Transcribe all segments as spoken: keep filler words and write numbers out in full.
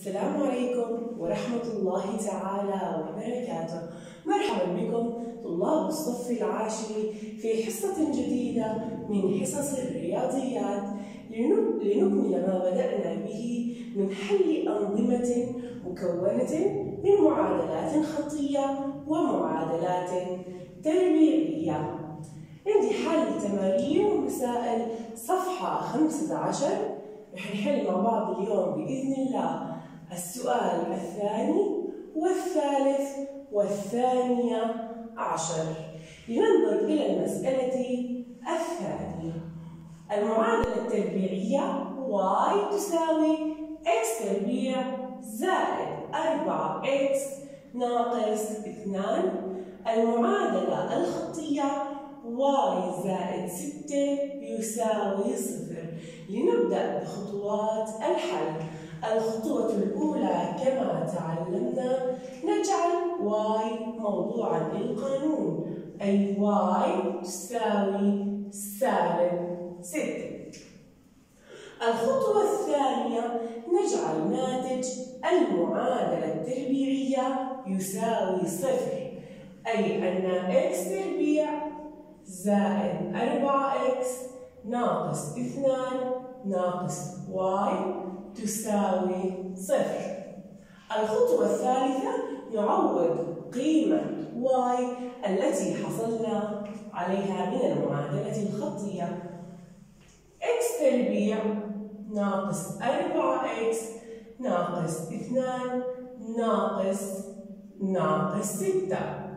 السلام عليكم ورحمة الله تعالى وبركاته. مرحبا بكم طلاب الصف العاشر في حصة جديدة من حصص الرياضيات لنكمل ما بدأنا به من حل أنظمة مكونة من معادلات خطية ومعادلات تربيعية. عندي حل تمارين ومسائل صفحة خمسة عشر. رح نحل مع بعض اليوم بإذن الله السؤال الثاني والثالث والثانية عشر. لننظر إلى المسألة الثانية. المعادلة التربيعية y تساوي x تربيع زائد أربعة x ناقص اثنان. المعادلة الخطية y زائد ستة يساوي صفر. لنبدأ بخطوات الحل. الخطوة الأولى كما تعلمنا نجعل y موضوعا للقانون، أي y تساوي سالب ستة. الخطوة الثانية نجعل ناتج المعادلة التربيعية يساوي صفر، أي أن x تربيع زائد أربعة x ناقص اثنان ناقص y تساوي صفر. الخطوة الثالثة نعوض قيمة y التي حصلنا عليها من المعادلة الخطية. x تربيع ناقص أربعة x ناقص اثنان ناقص ناقص ستة.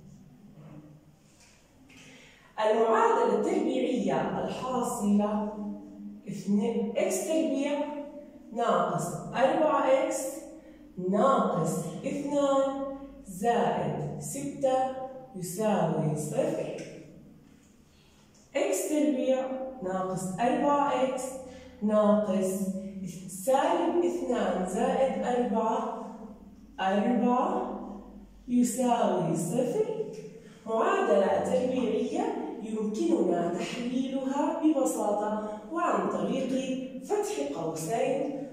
المعادلة التربيعية الحاصلة x تربيع ناقص أربعة x ناقص اثنان زائد ستة يساوي صفر. x تربيع ناقص أربعة x ناقص سالب اثنان زائد أربعة أربعة يساوي صفر. معادلة تربيعية يمكننا تحليلها ببساطة وعن طريق فتح قوسين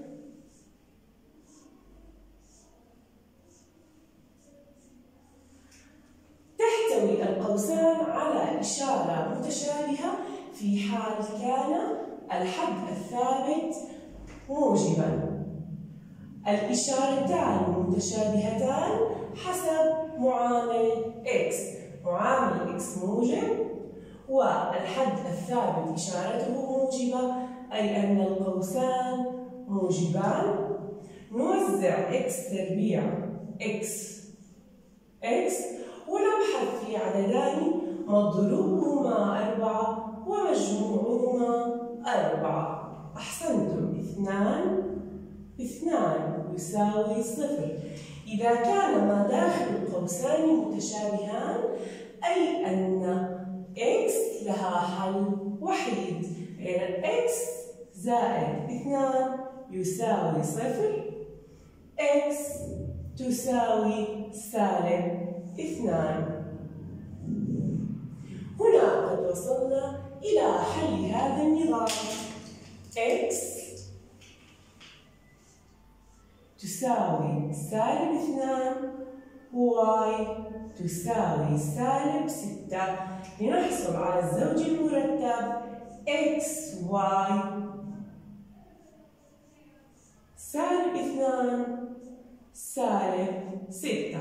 تحتوي القوسان على إشارة متشابهة في حال كان الحد الثابت موجبا. الإشارتان المتشابهتان حسب معامل x. معامل x موجب والحد الثابت إشارته موجبة، أي أن القوسان موجبان. نوزع x تربيع x x ونبحث في عددان مضروبهما أربعة ومجموعهما أربعة. أحسنتم. اثنان اثنان يساوي صفر. إذا كان ما داخل القوسان متشابهان أي أن x لها حل وحيد، غير x زائد اثنان يساوي صفر، x تساوي سالب اثنان. هنا قد وصلنا إلى حل هذا النظام. x تساوي سالب اثنان y تساوي سالب ستة. لنحصل على الزوج المرتب x y سالب اثنان سالب ستة.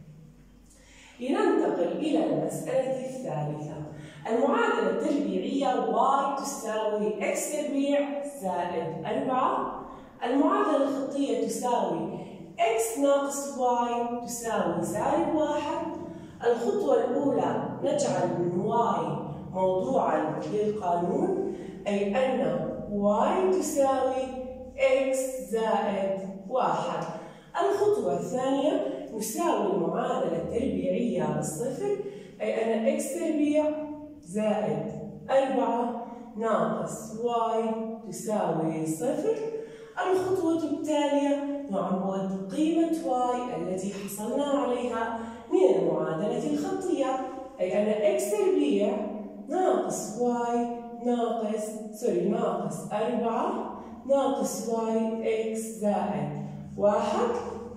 لننتقل إلى المسألة الثالثة. المعادلة التربيعية y تساوي x تربيع زائد أربعة. المعادلة الخطية تساوي x ناقص y تساوي سالب واحد. الخطوة الأولى نجعل من y موضوعا للقانون، أي أن y تساوي x زائد واحد. الخطوة الثانية نساوي المعادلة التربيعية بالصفر، أي أن x تربيع زائد أربعة ناقص y تساوي صفر. الخطوة التالية نعوض قيمة y التي حصلنا عليها من المعادلة الخطية، أي أن x تربيع ناقص y ناقص سوري ناقص أربعة ناقص y x زائد واحد.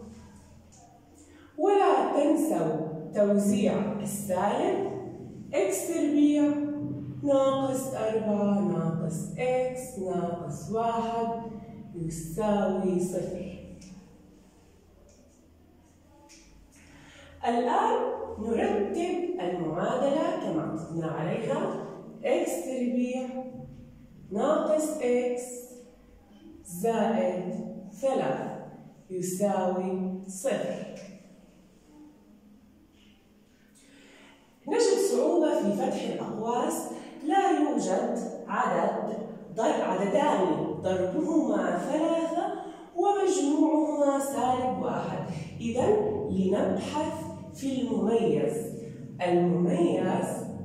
ولا تنسوا توزيع السالب، إكس تربيع ناقص أربعة ناقص إكس ناقص واحد يساوي صفر. الآن نرتب المعادلة كما اعتدنا عليها. إكس تربيع ناقص إكس زائد ثلاثة يساوي صفر. نجد صعوبة في فتح الأقواس، لا يوجد عدد ضرب عددان ضربهما ثلاثة ومجموعهما سالب واحد. إذا لنبحث في المميز. المميز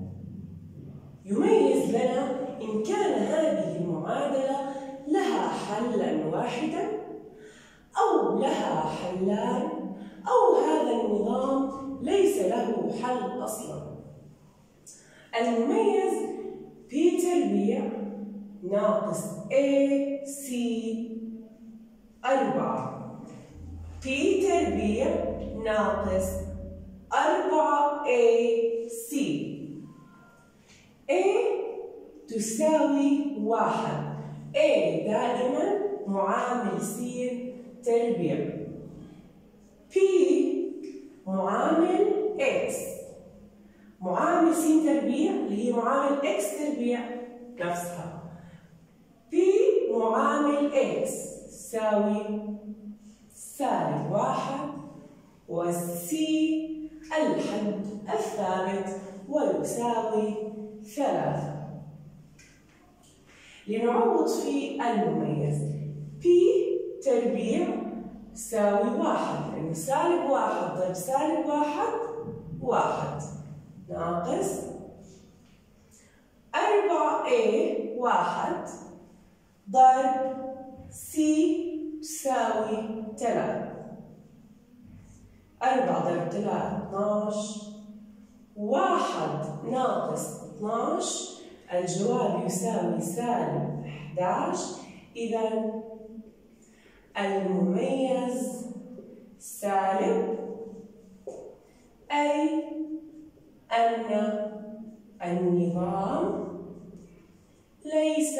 يميز لنا إن كان هذه المعادلة لها حلا واحدا أو لها حلان أو هذا النظام ليس له حل أصلا. المميز بي تربيع ناقص اي سي أربعة، بي تربيع ناقص أربعة اي سي. A تساوي واحد. A دائما معامل س تربيع. P معامل X. معامل س تربيع اللي هي معامل X تربيع نفسها. P معامل X تساوي سالب واحد، والسي الحد الثابت ويساوي ثلاثة. لنعوض في المميز. P تربيع تساوي واحد، لأنه سالب واحد ضرب سالب واحد واحد ناقص أربعة A واحد ضرب C تساوي ثلاثة. أربعة ضرب ثلاثة اثناش، واحد ناقص اثناش الجواب يساوي سالب أحد عشر. إذا المميز سالب، أي أن النظام ليس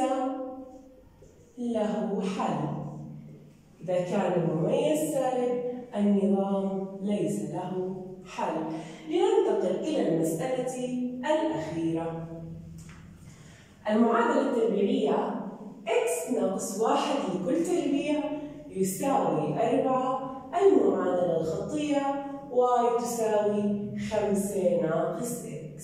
له حل. إذا كان المميز سالب النظام ليس له حل. لننتقل إلى المسألة الأخيرة. المعادلة التربيعية x ناقص واحد لكل تربيع يساوي أربعة. المعادلة الخطية y تساوي خمسة ناقص x.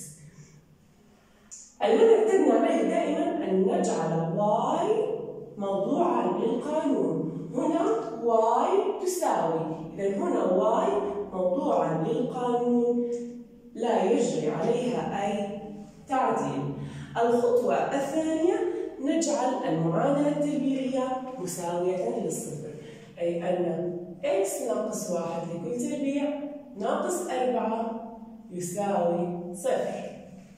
الذي اعتدنا عليه دائما أن نجعل y موضوعا للقانون. هنا y تساوي، إذا هنا y موضوعا للقانون لا يجري عليها أي تعديل. الخطوة الثانية نجعل المعادلة التربيعية مساوية للصفر، أي أن x ناقص واحد لكل تربيع ناقص أربعة يساوي صفر.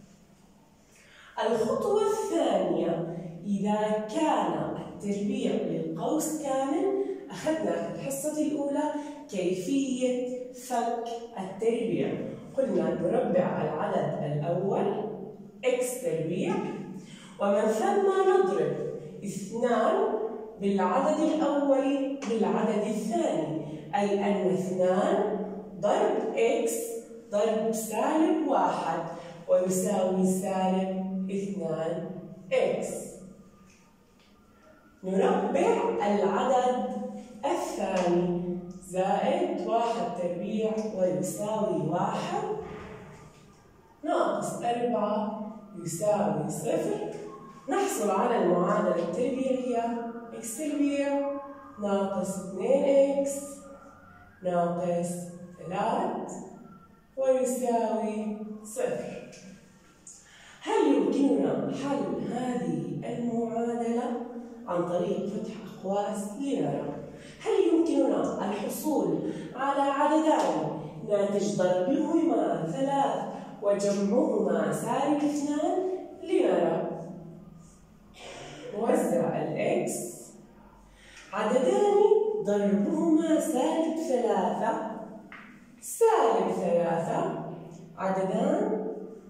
الخطوة الثانية إذا كان التربيع للقوس كامل، أخذنا في الحصة الأولى كيفية فك التربيع. قلنا نربع العدد الأول x تربيع، ومن ثم نضرب اثنان بالعدد الأول بالعدد الثاني، أي أن اثنان ضرب x ضرب سالب واحد ويساوي سالب اثنان x. نربع العدد الثاني زائد واحد تربيع ويساوي واحد ناقص أربعة يساوي صفر. نحصل على المعادلة التربيعية x تربيع ناقص اثنين x ناقص ثلاثة ويساوي صفر. هل يمكننا حل هذه المعادلة عن طريق فتح أقواس؟ لنرى. هل يمكننا الحصول على عددان ناتج ضربهما ثلاث وجمعهما سالب اثنان؟ لنرى. نوزع الإكس. عددان ضربهما سالب ثلاثة. سالب ثلاثة عددان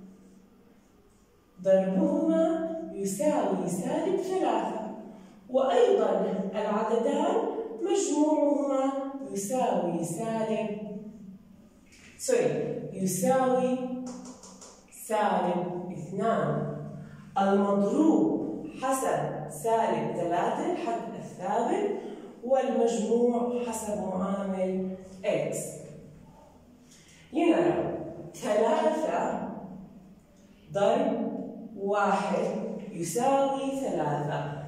ضربهما يساوي سالب ثلاثة، وأيضا العددان مجموعهما يساوي سالب سوري يساوي سالب اثنان. المضروب حسب سالب ثلاثة الحد الثابت، والمجموع حسب معامل x. لنرى ثلاثة ضرب واحد يساوي ثلاثة.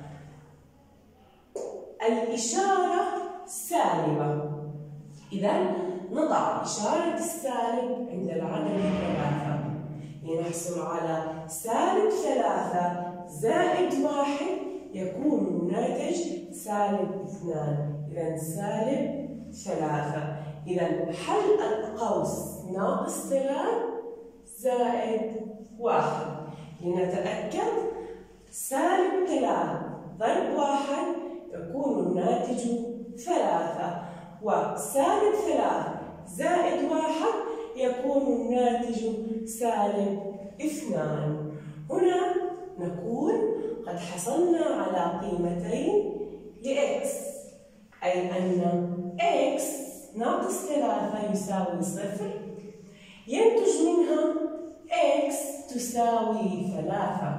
الإشارة سالبة، إذا نضع إشارة السالب عند العدد ثلاثة لنحصل على سالب ثلاثة زائد واحد يكون الناتج سالب اثنان، إذا سالب ثلاثة. إذا حل القوس ناقص ثلاث زائد واحد. لنتأكد سالب ثلاث ضرب واحد يكون الناتج ثلاثة، وسالب ثلاث زائد واحد يكون الناتج سالب اثنان. هنا نكون قد حصلنا على قيمتين لإكس، أي أن إكس ناقص ثلاثة يساوي صفر، ينتج منها إكس تساوي ثلاثة.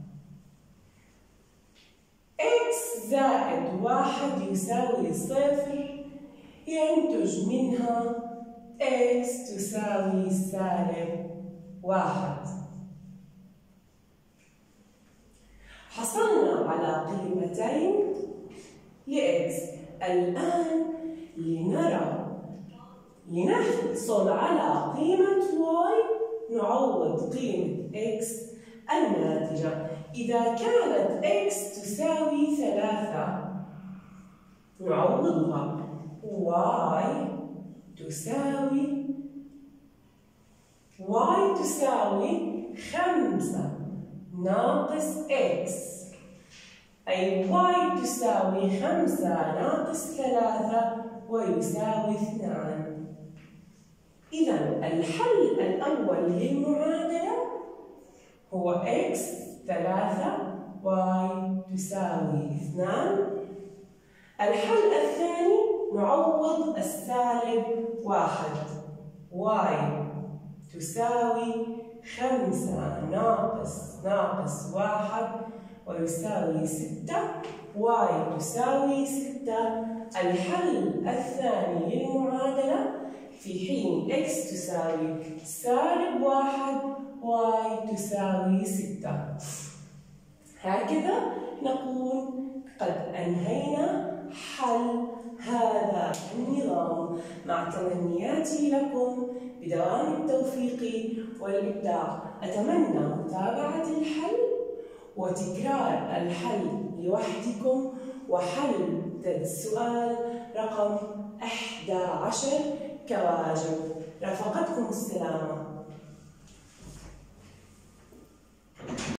إكس زائد واحد يساوي صفر، ينتج منها إكس تساوي سالب واحد. حصلنا على قيمتين لإكس. الآن لنرى لنحصل على قيمة واي نعوض قيمة إكس الناتجة. إذا كانت إكس تساوي ثلاثة نعوضها واي تساوي واي تساوي خمسة ناقص إكس، أي واي تساوي خمسة ناقص ثلاثة ويساوي اثنان. إذا الحل الأول للمعادلة هو إكس ثلاثة واي تساوي اثنان. الحل الثاني نعوض السالب واحد، واي تساوي خمسة ناقص ناقص واحد ويساوي ستة، واي تساوي ستة. الحل الثاني للمعادلة في حين إكس تساوي سالب واحد واي تساوي ستة. هكذا نكون قد أنهينا حل هذا النظام، مع تمنياتي لكم بدوام التوفيق والإبداع. أتمنى متابعة الحل وتكرار الحل لوحدكم وحل السؤال رقم أحد عشر كواجب. رافقتكم السلامة.